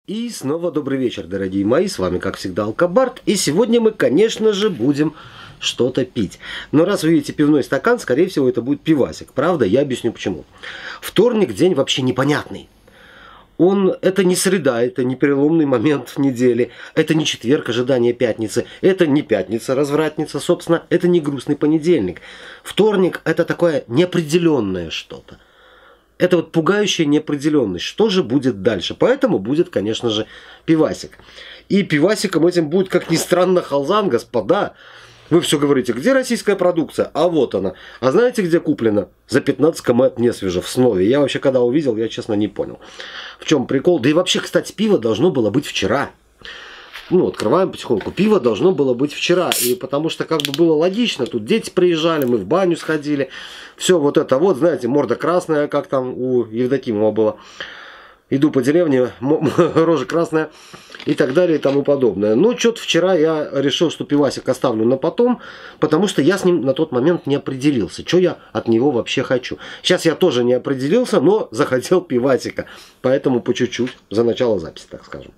И снова добрый вечер, дорогие мои, с вами как всегда Алкобард, и сегодня мы, конечно же, будем что-то пить. Но раз вы видите пивной стакан, скорее всего это будет пивасик, правда? Я объясню почему. Вторник день вообще непонятный. Это не среда, это не переломный момент в неделе, это не четверг, ожидание пятницы, это не пятница, развратница, собственно, это не грустный понедельник. Вторник это такое неопределенное что-то. Это вот пугающая неопределенность. Что же будет дальше? Поэтому будет, конечно же, пивасик. И пивасиком этим будет, как ни странно, Халзан, господа. Вы все говорите, где российская продукция? А вот она. А знаете, где куплена? За 15 км от Несвежа в Снове. Я вообще, когда увидел, я, честно, не понял. В чем прикол? Да и вообще, кстати, пиво должно было быть вчера. Открываем потихоньку. Пиво должно было быть вчера. И потому что как бы было логично. Тут дети приезжали, мы в баню сходили. Все вот это вот, знаете, морда красная, как там у Евдокимова было. Иду по деревне, рожа красная и так далее и тому подобное. Но что-то вчера я решил, что пивасик оставлю на потом, потому что я с ним на тот момент не определился. Что я от него вообще хочу. Сейчас я тоже не определился, но захотел пивасика. Поэтому по чуть-чуть, за начало записи, так скажем.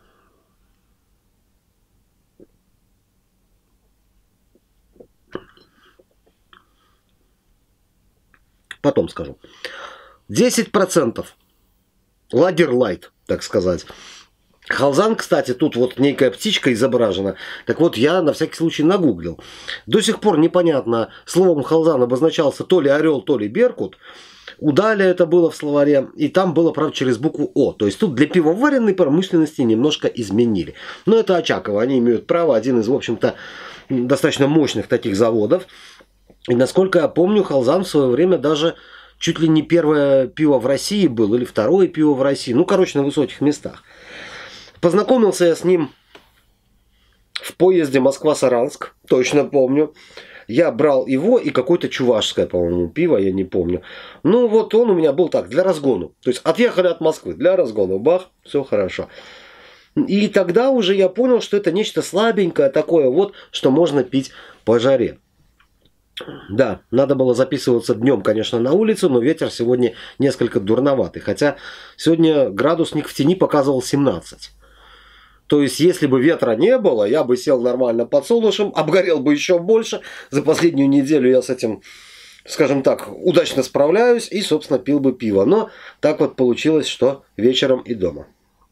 Потом скажу. 10%. Лагер лайт, так сказать. Халзан, кстати, тут вот некая птичка изображена. Так вот, я на всякий случай нагуглил. До сих пор непонятно, словом Халзан обозначался то ли орел, то ли беркут. У Даля это было в словаре, и там было, правда, через букву О. То есть тут для пивоваренной промышленности немножко изменили. Но это Очаково, они имеют право, один из, в общем-то, достаточно мощных таких заводов. И насколько я помню, Халзан в свое время даже чуть ли не первое пиво в России был, или второе пиво в России. На высоких местах. Познакомился я с ним в поезде Москва-Саранск, точно помню. Я брал его и какое-то чувашское, по-моему, пиво, я не помню. Он у меня был так, для разгону. То есть отъехали от Москвы, для разгона, бах, все хорошо. И тогда уже я понял, что это нечто слабенькое такое вот, что можно пить по жаре. Да, надо было записываться днем, конечно, на улицу, но ветер сегодня несколько дурноватый. Хотя сегодня градусник в тени показывал 17. То есть, если бы ветра не было, я бы сел нормально под солнышем, обгорел бы еще больше. За последнюю неделю я с этим, скажем так, удачно справляюсь и, собственно, пил бы пиво. Но так вот получилось, что вечером и дома.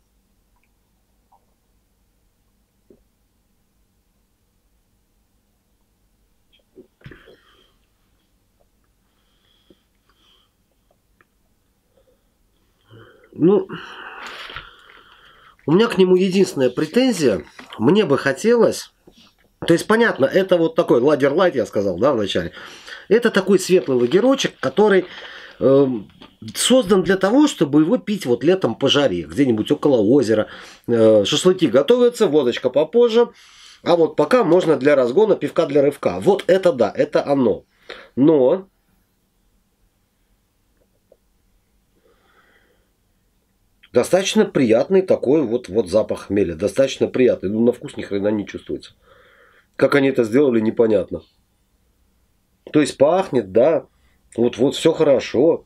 У меня к нему единственная претензия. Мне бы хотелось... То есть, понятно, это вот такой лагер лайт, я сказал, да, вначале. Это такой светлый лагерочек, который создан для того, чтобы его пить вот летом по жаре. Где-нибудь около озера. Шашлыки готовятся, водочка попозже. А вот пока можно для разгона, пивка для рывка. Вот это да, это оно. Но... достаточно приятный такой вот запах хмеля. Достаточно приятный. На вкус ни хрена не чувствуется. Как они это сделали, непонятно. То есть пахнет, да. Вот все хорошо.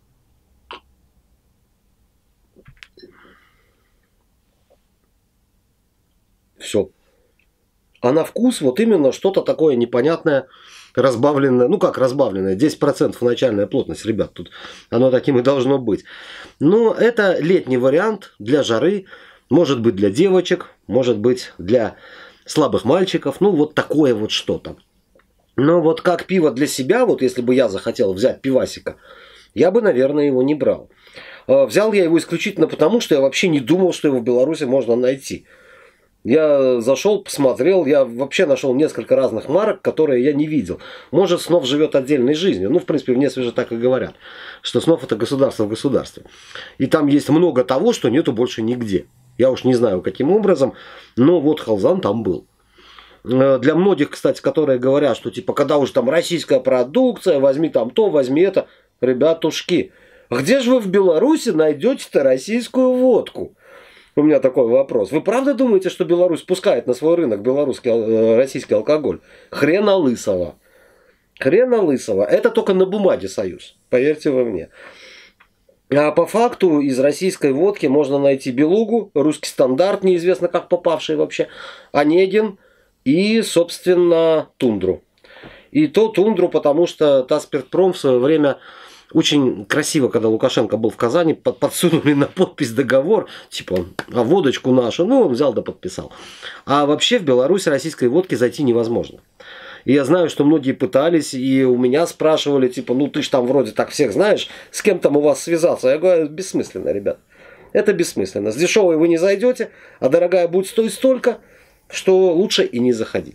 Все. А на вкус вот именно что-то такое непонятное, разбавленное. Как разбавленное? 10% начальная плотность, ребят. Тут оно таким и должно быть. Но это летний вариант для жары. Может быть для девочек, может быть для слабых мальчиков. Вот такое вот что-то. Но вот как пиво для себя, вот если бы я захотел взять пивасика, я бы, наверное, его не брал. Взял я его исключительно потому, что я вообще не думал, что его в Беларуси можно найти. Я зашел, посмотрел, я вообще нашел несколько разных марок, которые я не видел. Может, Снов живет отдельной жизнью. В принципе, в Несвеже так и говорят, что Снов это государство в государстве. И там есть много того, что нету больше нигде. Я уж не знаю, каким образом, но вот Халзан там был. Для многих, кстати, которые говорят, что типа, когда уже там российская продукция, возьми там то, возьми это. Ребятушки, где же вы в Беларуси найдете-то российскую водку? У меня такой вопрос. Вы правда думаете, что Беларусь пускает на свой рынок российский алкоголь? Хрена лысого. Хрена лысого. Это только на бумаге союз. Поверьте вы мне. А по факту из российской водки можно найти Белугу, русский стандарт, неизвестно как попавший вообще, Онегин и, собственно, Тундру. И то Тундру, потому что Таспиртпром в свое время очень красиво, когда Лукашенко был в Казани, подсунули на подпись договор, типа, а водочку нашу, ну, он взял да подписал. А вообще в Беларусь российской водки зайти невозможно. И я знаю, что многие пытались, и у меня спрашивали, типа, ну ты ж там вроде так всех знаешь, с кем там у вас связаться? Я говорю, бессмысленно, ребят. Это бессмысленно. С дешевой вы не зайдете, а дорогая будет стоить столько, что лучше и не заходить.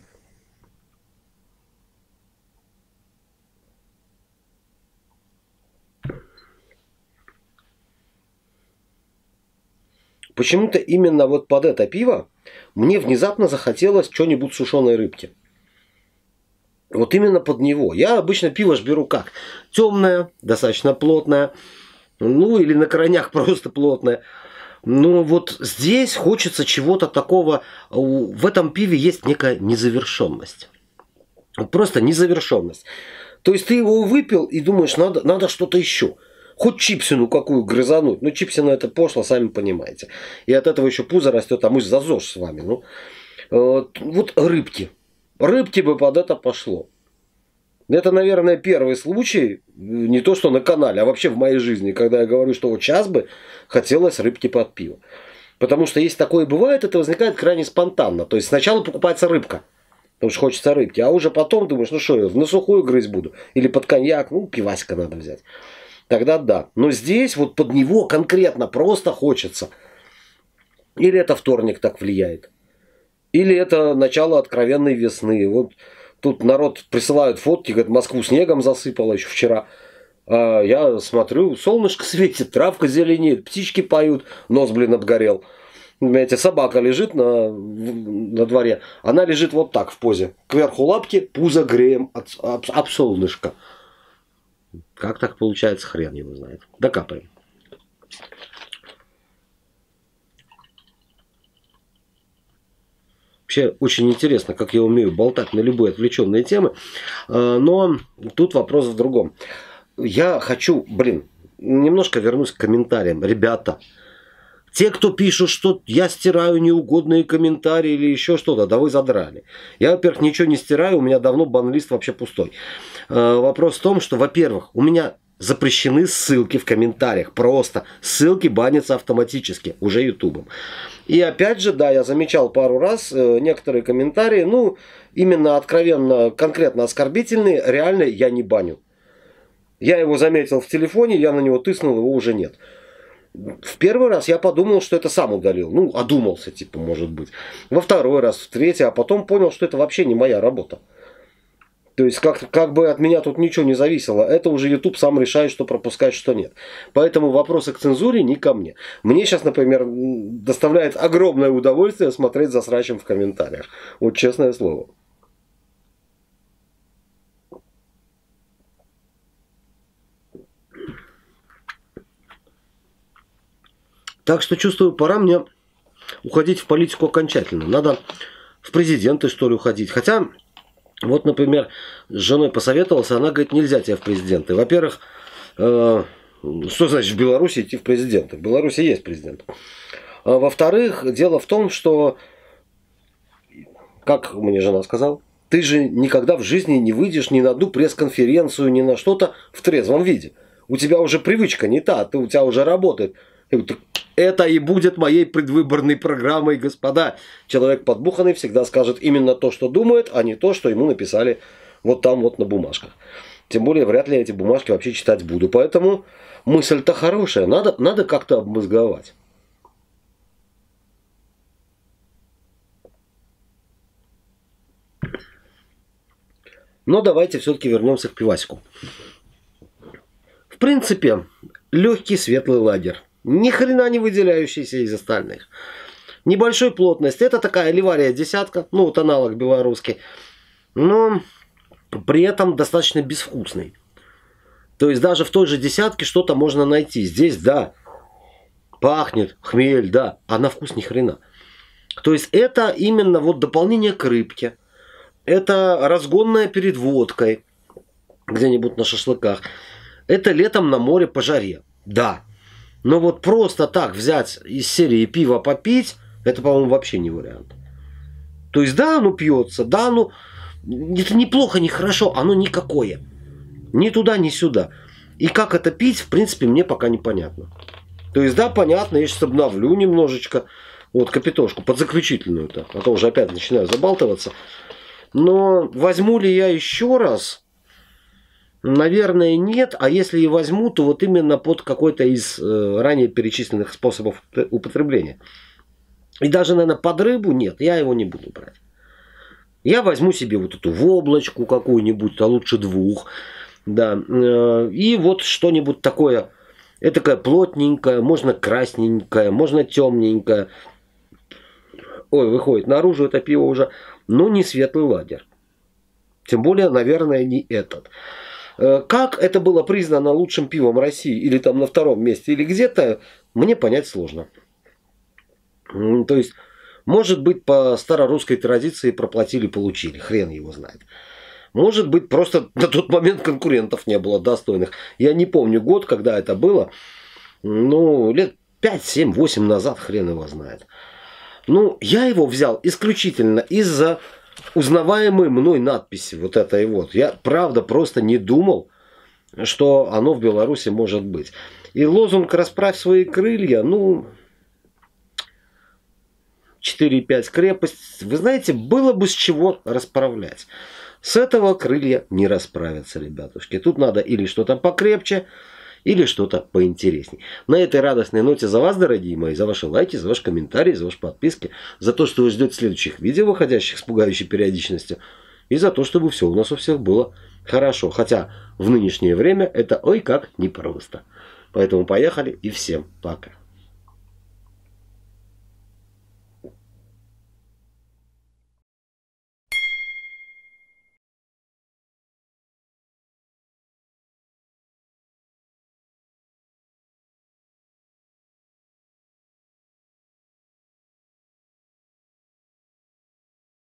Почему-то именно вот под это пиво мне внезапно захотелось что-нибудь сушеной рыбки. Вот именно под него. Я обычно пиво ж беру как? Темное, достаточно плотное. Ну или на крайнях просто плотное. Но вот здесь хочется чего-то такого. В этом пиве есть некая незавершенность. Просто незавершенность. То есть ты его выпил и думаешь, надо что-то еще. Хоть чипсину какую грызануть. Ну, чипсина это пошло, сами понимаете. И от этого еще пузо растет, а мы за ЗОЖ с вами. Ну, вот рыбки. Рыбки бы под это пошло. Это, наверное, первый случай, не то что на канале, а вообще в моей жизни, когда я говорю, что вот сейчас бы хотелось рыбки под пиво. Потому что если такое бывает, это возникает крайне спонтанно. То есть сначала покупается рыбка, потому что хочется рыбки, а уже потом думаешь, ну что, я на сухую грызть буду. Или под коньяк, ну пивасика надо взять. Тогда да. Но здесь вот под него конкретно просто хочется. Или это вторник так влияет. Или это начало откровенной весны. Вот тут народ присылают фотки, говорит, Москву снегом засыпало еще вчера. А я смотрю, солнышко светит, травка зеленеет, птички поют, нос, блин, обгорел. Понимаете, собака лежит на дворе, она лежит вот так в позе. Кверху лапки, пузо греем об солнышко. Как так получается, хрен его знает. Докапаем. Вообще очень интересно, как я умею болтать на любые отвлеченные темы. Но тут вопрос в другом. Я хочу, немножко вернусь к комментариям. Ребята, те, кто пишут, что я стираю неугодные комментарии или еще что-то, да вы задрали. Я, во-первых, ничего не стираю, у меня давно банлист вообще пустой. Вопрос в том, что, во-первых, у меня запрещены ссылки в комментариях. Просто ссылки банятся автоматически, уже ютубом. И опять же, да, я замечал пару раз некоторые комментарии, ну, именно откровенно, конкретно оскорбительные, реально я не баню. Я его заметил в телефоне, я на него тыснул, его уже нет. В первый раз я подумал, что это сам удалил. Ну, одумался, типа, может быть. Во второй раз, в третий, а потом понял, что это вообще не моя работа. То есть, как бы от меня тут ничего не зависело. Это уже YouTube сам решает, что пропускать, что нет. Поэтому вопросы к цензуре не ко мне. Мне сейчас, например, доставляет огромное удовольствие смотреть за срачем в комментариях. Вот честное слово. Так что чувствую, пора мне уходить в политику окончательно. Надо в президенты, что ли, уходить. Хотя, вот, например, с женой посоветовался, она говорит, нельзя тебе в президенты. Во-первых, что значит в Беларуси идти в президенты? В Беларуси есть президент. А во-вторых, дело в том, что, как мне жена сказала, ты же никогда в жизни не выйдешь ни на одну пресс-конференцию, ни на что-то в трезвом виде. У тебя уже привычка не та, у тебя уже работает. Это и будет моей предвыборной программой, господа. Человек подбуханный всегда скажет именно то, что думает, а не то, что ему написали вот там вот на бумажках. Тем более, вряд ли я эти бумажки вообще читать буду. Поэтому мысль-то хорошая, надо как-то обмозговать. Но давайте все-таки вернемся к пивасику. В принципе, легкий светлый лагерь. Ни хрена не выделяющийся из остальных. Небольшой плотности. Это такая ливария десятка. Ну, вот аналог белорусский. Но при этом достаточно безвкусный. То есть даже в той же десятке что-то можно найти. Здесь, да, пахнет хмель, да. А на вкус ни хрена. То есть это именно вот дополнение к рыбке. Это разгонная перед водкой. Где-нибудь на шашлыках. Это летом на море по жаре. Да. Но вот просто так взять из серии пива попить, это, по-моему, вообще не вариант. То есть, да, оно пьется, да, оно... Это неплохо, не хорошо, оно никакое. Ни туда, ни сюда. И как это пить, в принципе, мне пока непонятно. То есть, да, понятно, я сейчас обновлю немножечко вот капитошку, под заключительную-то. А то уже опять начинаю забалтываться. Но возьму ли я еще раз? Наверное, нет. А если и возьму, то вот именно под какой-то из ранее перечисленных способов употребления. И даже, наверное, под рыбу нет, я его не буду брать. Я возьму себе вот эту воблочку какую-нибудь, а лучше двух. Да. И вот что-нибудь такое. Это такая плотненькая, можно красненькая, можно темненькая. Ой, выходит наружу это пиво уже, но не светлый лагерь. Тем более, наверное, не этот. Как это было признано лучшим пивом России, или там на втором месте, или где-то, мне понять сложно. То есть, может быть, по старорусской традиции проплатили, получили, хрен его знает. Может быть, просто на тот момент конкурентов не было достойных. Я не помню год, когда это было. Ну, лет 5, 7, 8 назад, хрен его знает. Ну, я его взял исключительно из-за узнаваемой мной надписи. Вот этой вот. Я, правда, просто не думал, что оно в Беларуси может быть. И лозунг «Расправь свои крылья», ну... 4,5 крепость. Вы знаете, было бы с чего расправлять. С этого крылья не расправятся, ребятушки. Тут надо или что-то покрепче, или что-то поинтересней. На этой радостной ноте за вас, дорогие мои, за ваши лайки, за ваши комментарии, за ваши подписки, за то, что вы ждете следующих видео, выходящих с пугающей периодичностью, и за то, чтобы все у нас у всех было хорошо. Хотя в нынешнее время это ой как непросто. Поэтому поехали и всем пока.